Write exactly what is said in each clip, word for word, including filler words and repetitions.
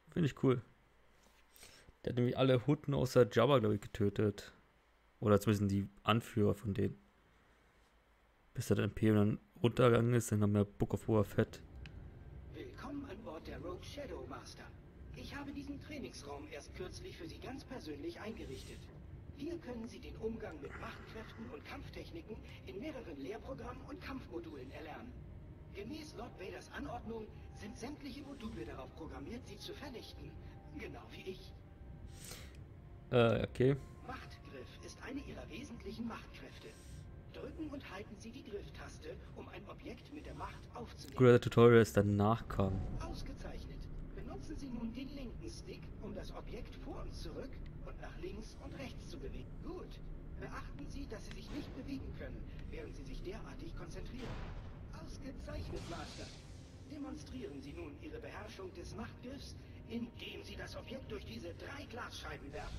Finde ich cool. Der hat nämlich alle Hutten außer Jabba, glaube ich, getötet. Oder zumindest die Anführer von denen. Bis der Imperium dann runtergegangen ist, dann haben wir Book of Boba Fett. Willkommen an Bord der Rogue Shadow Master. Ich habe diesen Trainingsraum erst kürzlich für Sie ganz persönlich eingerichtet. Hier können Sie den Umgang mit Machtkräften und Kampftechniken in mehreren Lehrprogrammen und Kampfmodulen erlernen. Gemäß Lord Vaders Anordnung sind sämtliche Module darauf programmiert, sie zu vernichten. Genau wie ich. Äh, okay. Machtgriff ist eine Ihrer wesentlichen Machtkräfte. Drücken und halten Sie die Grifftaste, um ein Objekt mit der Macht aufzunehmen. Gut, dass der Tutorial ist danach kam. Ausgezeichnet. Benutzen Sie nun den linken Stick, um das Objekt vor und zurück und nach links und rechts zu bewegen. Gut. Beachten Sie, dass Sie sich nicht bewegen können, während Sie sich derartig konzentrieren. Ausgezeichnet, Master. Demonstrieren Sie nun Ihre Beherrschung des Machtgriffs, indem Sie das Objekt durch diese drei Glasscheiben werfen.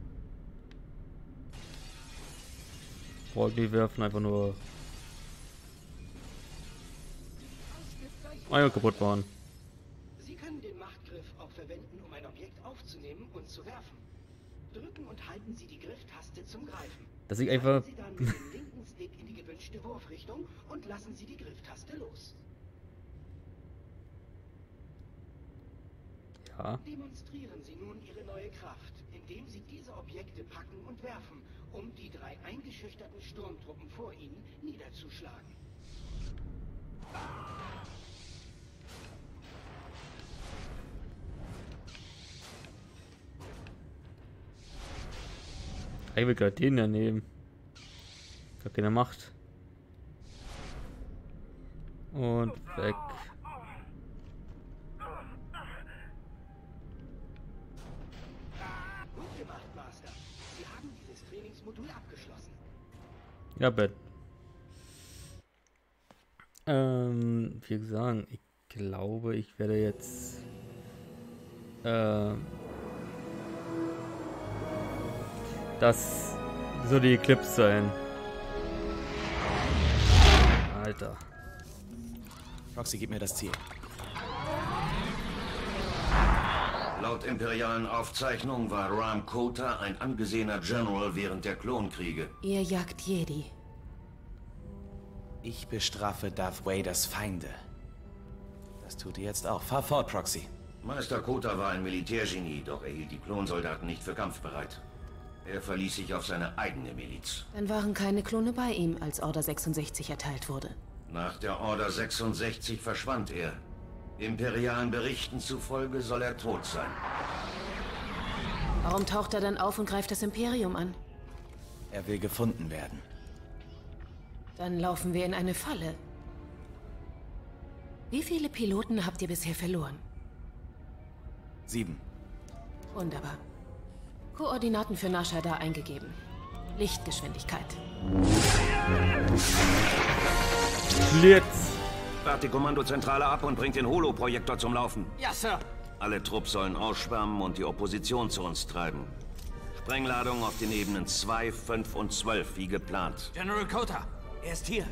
Boah, die werfen einfach nur Eier kaputt waren. Sie können den Machtgriff auch verwenden, um ein Objekt aufzunehmen und zu werfen. Drücken und halten Sie die Grifftaste zum Greifen. Dass ich einfach Sie dann mit dem linken Stick in die gewünschte Wurfrichtung und lassen Sie die Grifftaste los. ja. Demonstrieren Sie nun Ihre neue Kraft, indem Sie diese Objekte packen und werfen, um die drei eingeschüchterten Sturmtruppen vor Ihnen niederzuschlagen. Ich will gerade den daneben. Gar keine Macht. Und weg. Gut gemacht, Master. Sie haben dieses Trainingsmodul abgeschlossen. Ja, Ben. Ähm, wie gesagt, ich glaube, ich werde jetzt ähm, das so die Clips sein. Alter. Proxy, gib mir das Ziel. Laut imperialen Aufzeichnungen war Ram Kota ein angesehener General während der Klonkriege. Ihr jagt Jedi. Ich bestrafe Darth Vaders Feinde. Das tut ihr jetzt auch. Fahr fort, Proxy. Meister Kota war ein Militärgenie, doch er hielt die Klonsoldaten nicht für kampfbereit. Er verließ sich auf seine eigene Miliz. Dann waren keine Klone bei ihm, als Order sechsundsechzig erteilt wurde. Nach der Order sechsundsechzig verschwand er. Imperialen Berichten zufolge soll er tot sein. Warum taucht er dann auf und greift das Imperium an? Er will gefunden werden. Dann laufen wir in eine Falle. Wie viele Piloten habt ihr bisher verloren? Sieben. Wunderbar. Koordinaten für Nashada eingegeben. Lichtgeschwindigkeit. Blitz! Fahrt die Kommandozentrale ab und bringt den Holo-Projektor zum Laufen. Ja, Sir. Alle Trupps sollen ausschwärmen und die Opposition zu uns treiben. Sprengladung auf den Ebenen zwei, fünf und zwölf, wie geplant. General Kota, er ist hier.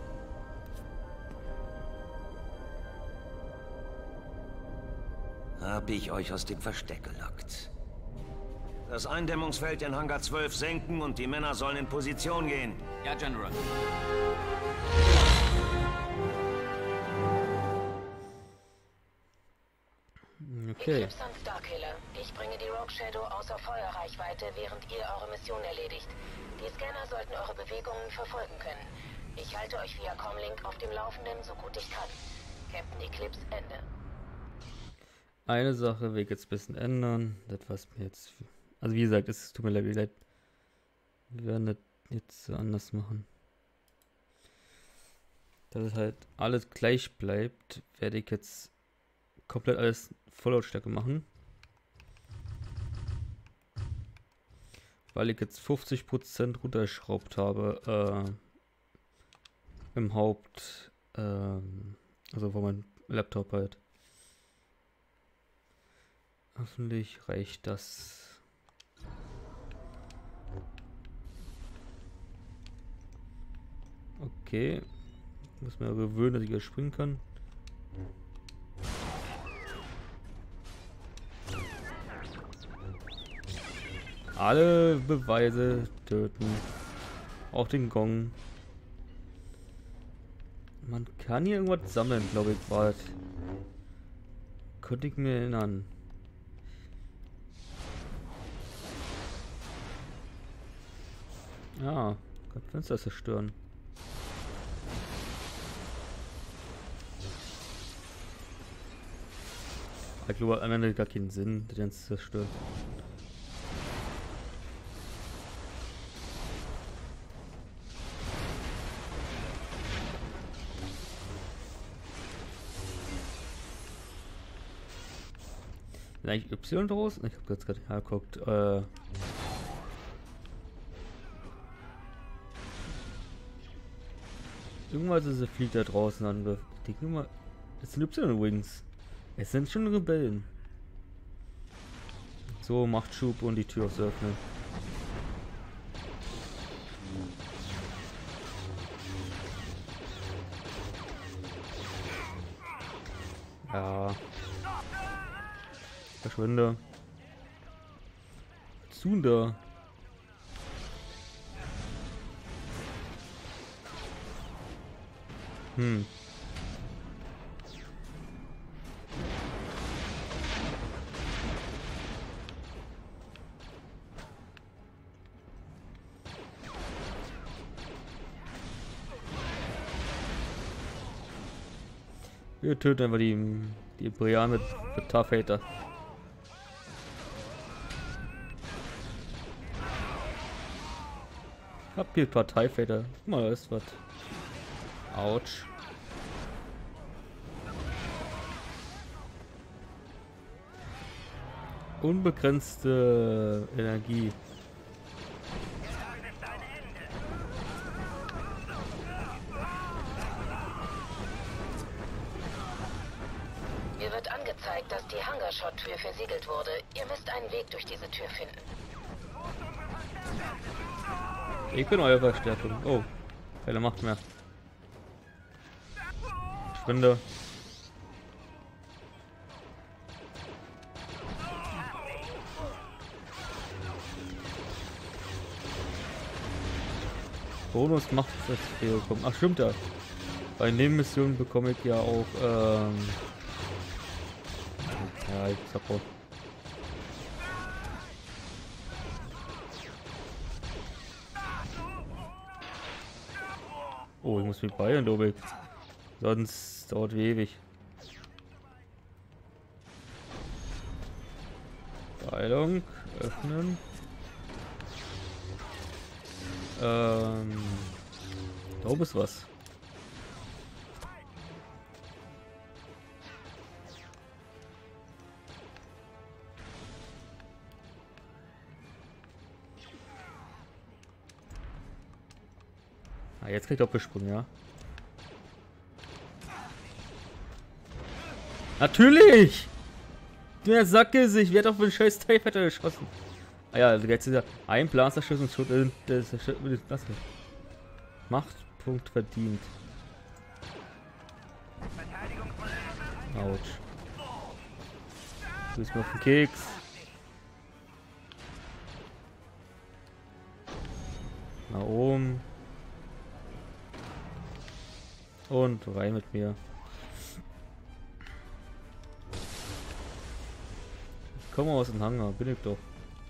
Hab ich euch aus dem Versteck gelockt. Das Eindämmungsfeld in Hangar zwölf senken und die Männer sollen in Position gehen. Ja, General. Okay. Eclipse an Starkiller. Ich bringe die Rogue Shadow außer Feuerreichweite, während ihr eure Mission erledigt. Die Scanner sollten eure Bewegungen verfolgen können. Ich halte euch via Comlink auf dem Laufenden, so gut ich kann. Captain Eclipse, Ende. Eine Sache will ich jetzt ein bisschen ändern. Das was mir jetzt. Also wie gesagt, es tut mir leid. Wir werden das jetzt anders machen. Dass es halt alles gleich bleibt, werde ich jetzt komplett alles Volllautstärke machen. Weil ich jetzt fünfzig Prozent runtergeschraubt habe äh, im Haupt, äh, also von meinem Laptop halt. Hoffentlich reicht das. Okay. Muss mir gewöhnen, dass ich hier springen kann. Alle Beweise töten. Auch den Gong. Man kann hier irgendwas sammeln, glaube ich, bald. Könnte ich mir erinnern. Ja, kann Fenster zerstören. Ich glaube, am Ende gar keinen Sinn, das Ganze zu zerstören. Ist eigentlich Y draus? Ich habe jetzt gerade hergeguckt. Äh Irgendwas ist, fliegt da draußen an. Ich denke mal, es sind Y-Wings. Es sind schon Rebellen. So, macht Schub und die Tür aufs Öffnen. Ja. Verschwinde. Zunder. Hm. Wir töten einfach die, die Imperianer mit, mit Tough Hater. Hab hier ein paar TIE Fighter. Guck mal, da ist was. Autsch. Unbegrenzte Energie. Mir wird angezeigt, dass die Hangarshot-Tür versiegelt wurde. Ihr müsst einen Weg durch diese Tür finden. Ich bin eure Verstärkung. Oh, keine Macht mehr. Verschwinde. Bonus macht das viel bekommen. Ach stimmt ja. Bei Nebenmissionen bekomme ich ja auch ähm ja, ich Support. Oh, ich muss mich beeilen, glaube ich. Sonst dauert wie ewig. Beeilung, öffnen. Ähm, da oben ist was. Ah, jetzt kriegt er Doppelsprung, ja. Natürlich! Der Sackgesicht, wer hat auf den scheiß TIE Fighter geschossen? Ah ja, also jetzt ist ja ein Blasterschuss und schon das das Machtpunkt verdient. Autsch. Du bist mir auf den Keks. Nach oben. Und rein mit mir. Ich komme aus dem Hangar, bin ich doch.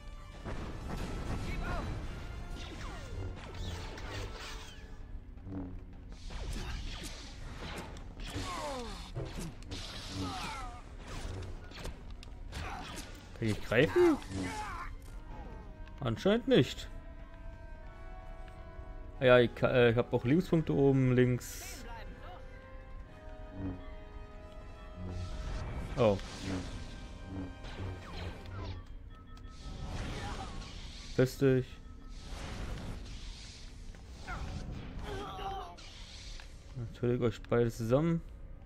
Kann ich greifen? Anscheinend nicht. Ja, ich, äh, ich habe auch Linkspunkte oben, links. Oh. Lustig. Natürlich euch beide zusammen.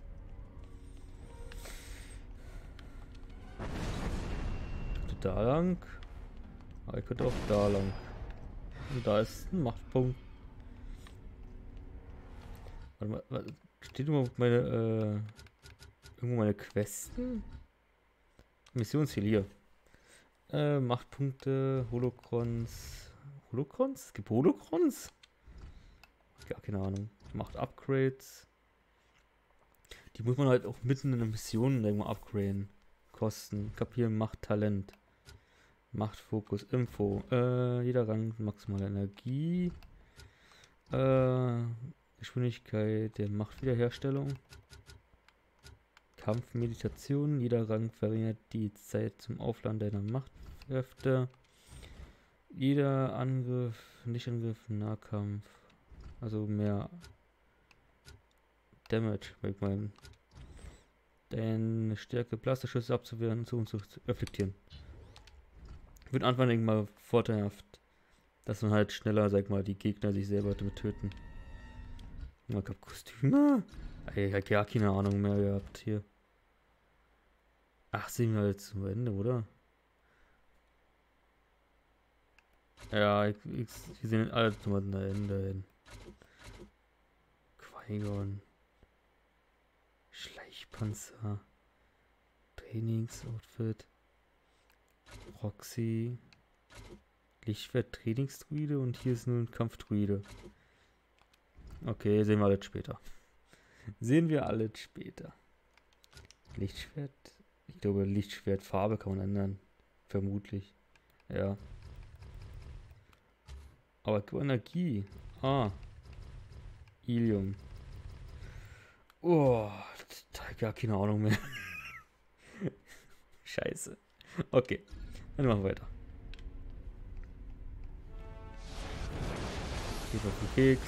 Da lang. Aber ich könnte auch da lang. Und da ist ein Machtpunkt. Warte mal, was, steht irgendwo meine, äh, irgendwo meine Questen? Missionsziel hier. Äh, Machtpunkte, Holocrons. Holocrons? Es gibt Holocrons? Gar keine Ahnung. Macht Upgrades. Die muss man halt auch mitten in der Mission irgendwo upgraden. Kosten. Kapieren, Macht, Talent. Macht, Fokus, Info. Äh, jeder Rang maximale Energie. Äh, Geschwindigkeit der Machtwiederherstellung. Kampf, Meditation. Jeder Rang verringert die Zeit zum Aufladen deiner Machtkräfte. Jeder Angriff, Nicht-Angriff, Nahkampf. Also mehr Damage, weil ich meine, deine Stärke, Blasterschüsse abzuwehren so und so zu reflektieren. Wird Anfang mal vorteilhaft, dass man halt schneller, sag mal, die Gegner sich selber damit töten. Man gab Kostüme? Ey, ich hab ja keine Ahnung mehr gehabt hier. Ach, sehen wir jetzt zum Ende, oder? Ja, ich, ich, wir sehen alle zum Ende hin. Qui-Gon. Schleichpanzer. Trainingsoutfit. Roxy. Lichtschwert Trainingsdruide und hier ist nur ein Kampfdruide. Okay, sehen wir alles später. Sehen wir alles später. Lichtschwert. Ich glaube, Lichtschwertfarbe kann man ändern. Vermutlich. Ja. Aber Energie. Ah. Ilium. Oh, gar keine Ahnung mehr. Scheiße. Okay, dann machen wir weiter. Geht auf den Keks.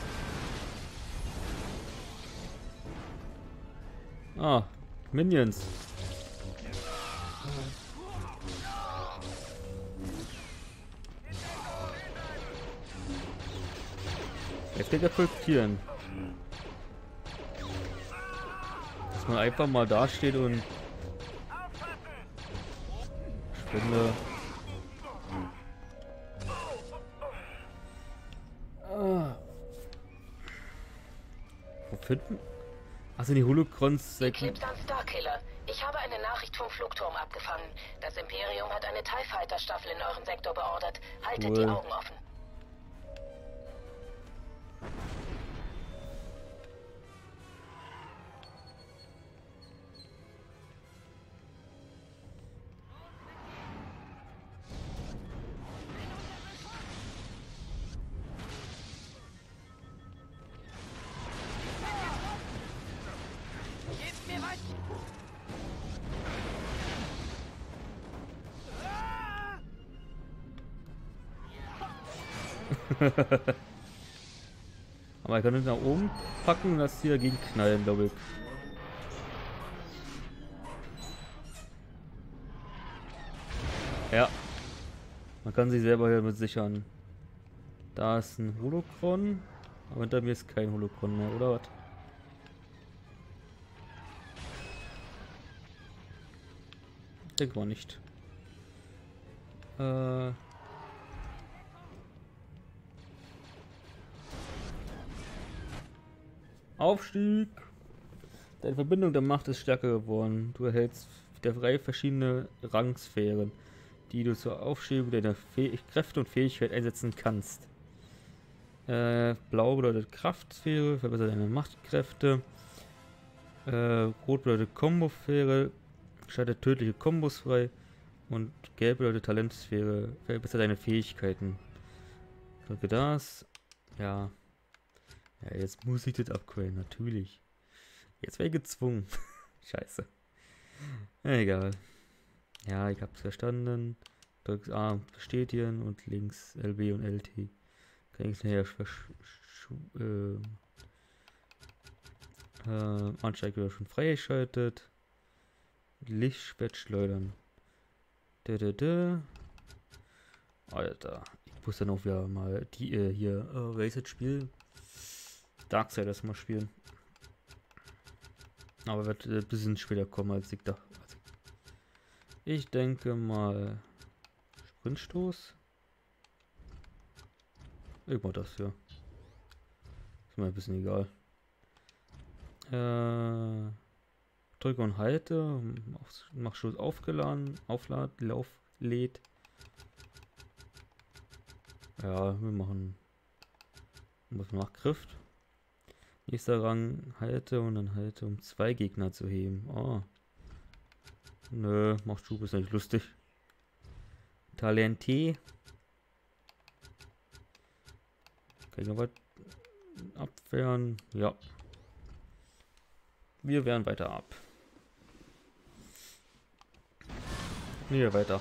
Ah, Minions. Heftig effektieren. Dass man einfach mal da steht und Spinde. Ah. Wo finden? Achso, die Holocrons. Eclipse an Starkiller. Ich habe eine Nachricht vom Flugturm abgefangen. Das Imperium hat eine TIE Fighter Staffel in euren Sektor beordert. Haltet Cool. die Augen offen. Aber ich kann es nach oben packen und das hier dagegen knallen, glaube ich. Ja. Man kann sich selber hier mit sichern. Da ist ein Holocron. Aber hinter mir ist kein Holocron mehr, oder was? Denk mal nicht. Äh. Aufstieg. Deine Verbindung der Macht ist stärker geworden. Du erhältst drei verschiedene Rangsphären, die du zur Aufschiebung deiner Fäh Kräfte und Fähigkeit einsetzen kannst. Äh, Blau bedeutet Kraftsphäre, verbessert deine Machtkräfte. Äh, Rot bedeutet Kombosphäre, schaltet tödliche Kombos frei. Und Gelb bedeutet Talentsphäre, verbessert deine Fähigkeiten. Drücke das. Ja. Ja, jetzt muss ich das upgraden, natürlich. Jetzt wäre ich gezwungen. Scheiße. Egal. Ja, ich hab's verstanden. Drückst A und bestätigen und links L B und L T. Kann ich nachher äh, äh, Ansteig wieder schon freigeschaltet. Lichtschwert schleudern. Da, da, da. Alter. Ich muss dann auch wieder mal die äh, hier äh, Raced Spiel. Darksiders mal spielen. Aber wird ein bisschen später kommen, als ich dachte. Ich denke mal Sprintstoß. Ich mach das hier. Ist mir ein bisschen egal. Äh, drücke und halte. Mach Stoß aufgeladen. Aufladen. Lauf. lädt. Ja, wir machen was nach Griff. Nächster Rang, halte und dann halte, um zwei Gegner zu heben. Oh. Nö, macht Schub, ist nicht lustig. Talent T. Kann ich noch was abwehren? Ja. Wir wehren weiter ab. Nee, weiter.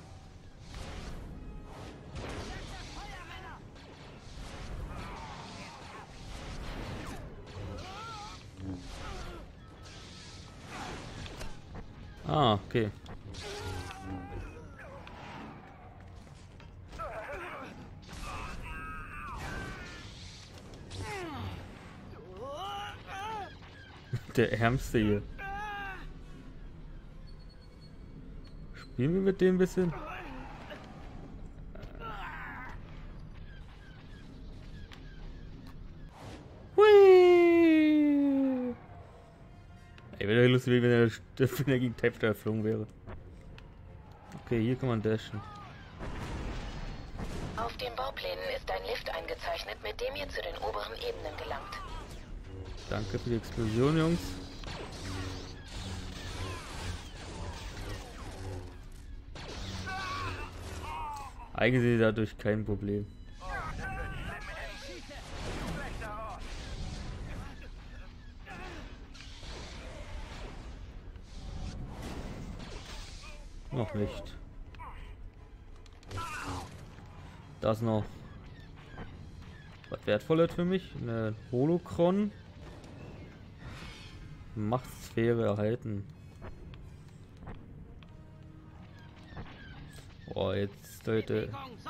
Ah, okay. Der Ärmste hier. Spielen wir mit dem ein bisschen? Hui! Ey, wäre lustig, wenn er, wenn er gegen Type geflogen wäre. Okay, hier kann man dashen. Auf den Bauplänen ist ein Lift eingezeichnet, mit dem ihr zu den oberen Ebenen gelangt. Danke für die Explosion, Jungs. Eigentlich sehe ich dadurch kein Problem. Noch nicht. Das noch was Wertvolles für mich. Eine Holocron. Machtsphäre erhalten. Oh, jetzt Leute.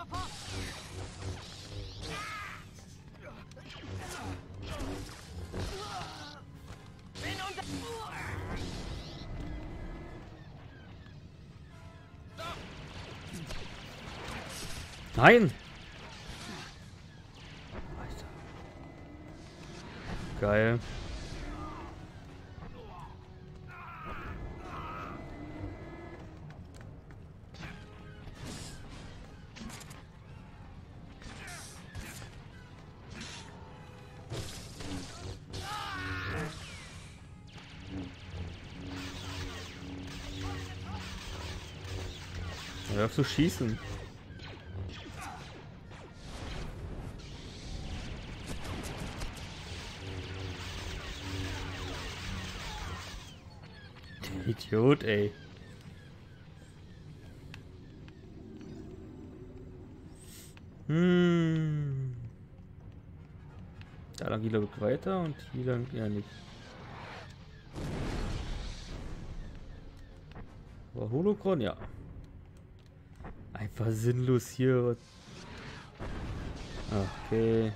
Nein! Alter. Geil. Hör auf zu schießen. Der Idiot, ey. Hm. Da lang geht er weiter und hier lang eher nicht. Aber Holocron, ja. Einfach sinnlos hier. Okay.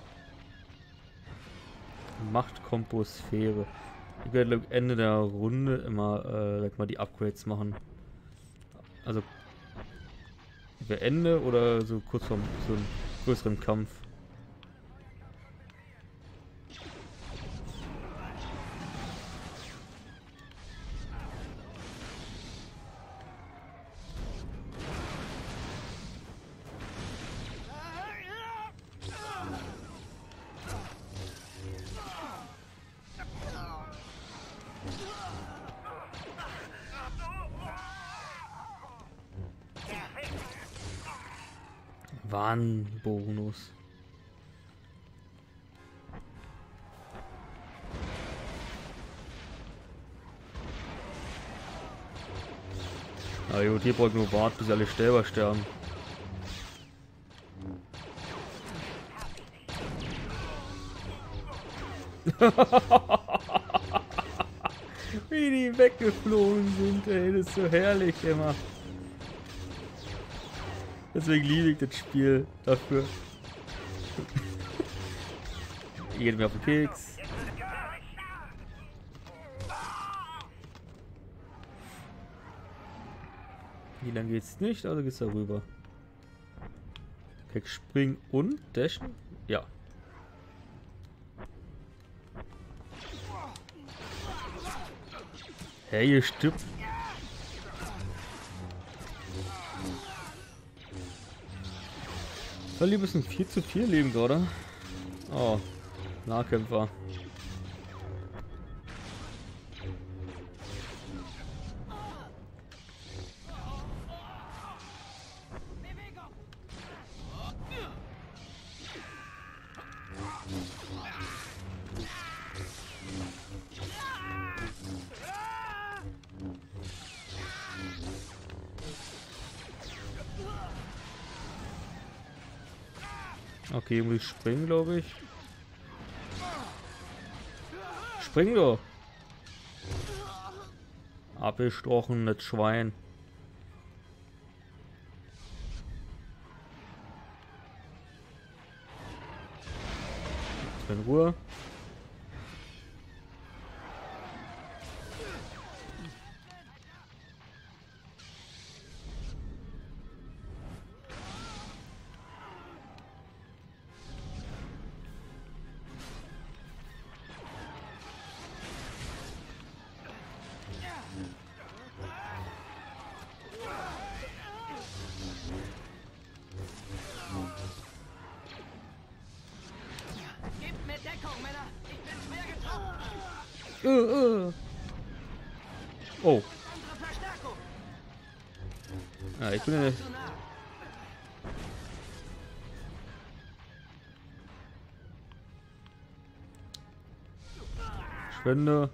Machtkomposphäre. Ich werde am Ende der Runde immer äh, sag mal die Upgrades machen. Also für Ende oder so kurz vor so einem größeren Kampf. Warnbonus. Na gut, hier braucht nur warten, bis alle selber sterben. Wie die weggeflogen sind, ey, das ist so herrlich immer. Deswegen liebe ich das Spiel dafür. Geht mir auf den Keks. Wie lange geht's nicht? Also geht's da rüber. Okay, springen und dashen? Ja. Hey, ihr stirbt. Liebe ist ein vier zu vier Leben gerade. Oh, Nahkämpfer. Okay, muss ich springen, glaube ich. Spring doch! Abgestochen, das Schwein. In Ruhe. Uh, uh. Oh. Ja, ich bin ja nicht. Spende.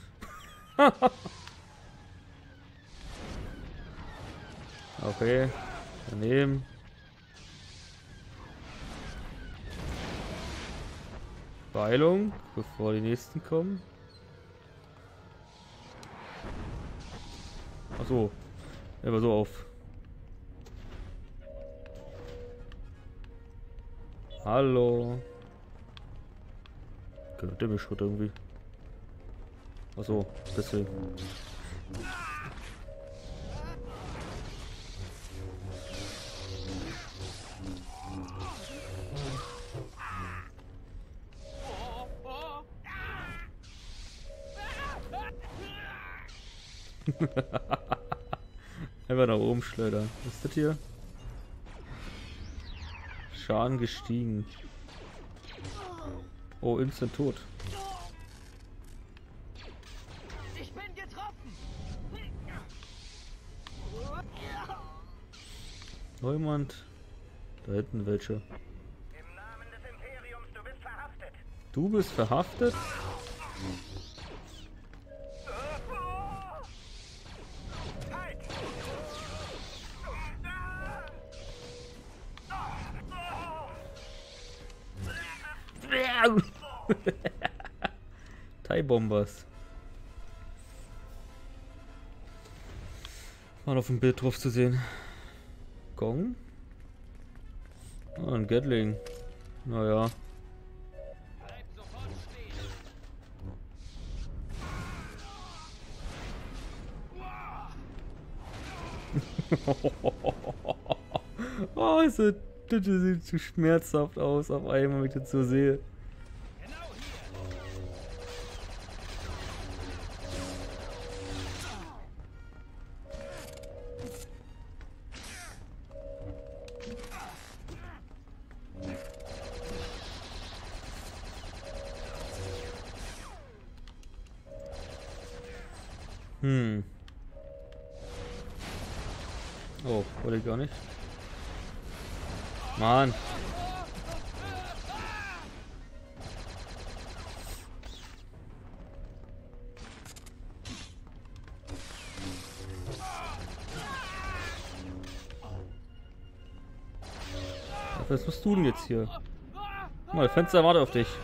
Okay. Daneben. Beeilung, bevor die nächsten kommen. Achso, er war so auf. Hallo. Okay, der mich schon irgendwie. Achso, deswegen. Einfach nach oben schleudern. Was ist das hier? Schaden gestiegen. Oh, instant tot. Ich bin getroffen. Neumond. Da hinten welche. Im Namen des Imperiums, du bist verhaftet. Du bist verhaftet? Thai Bombers. Mal auf dem Bild drauf zu sehen. Gong. Oh, ein Gatling. Naja. Oh, das sieht zu schmerzhaft aus auf einmal, wenn ich das so sehe. Hm. Oh, wollte ich gar nicht. Mann. Was musst du denn jetzt hier? Guck mal, Fenster wartet auf dich.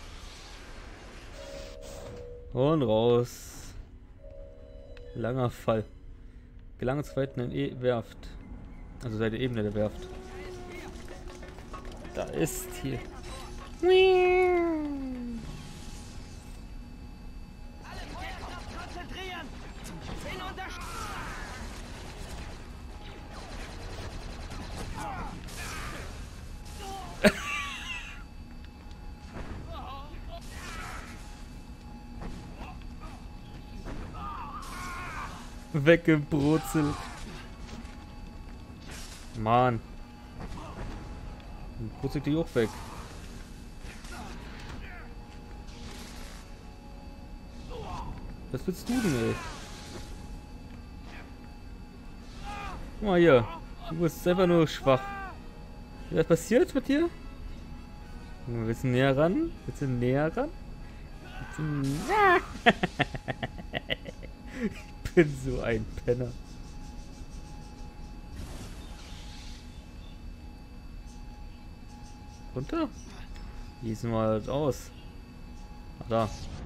Und raus. Langer Fall. Gelange zweiten in E Werft. Also Seite Ebene der Werft. Da ist hier. Konzentrieren. In Unterstützung. Weggebrutzelt. Mann. Dann putze ich die auch weg. Was willst du denn, ey? Guck mal hier. Du bist einfach nur schwach. Was passiert mit dir? Willst du näher ran? Willst du näher ran? Willst du näher? Ich bin so ein Penner. Runter? Wie sieht mal das aus? Ah, da.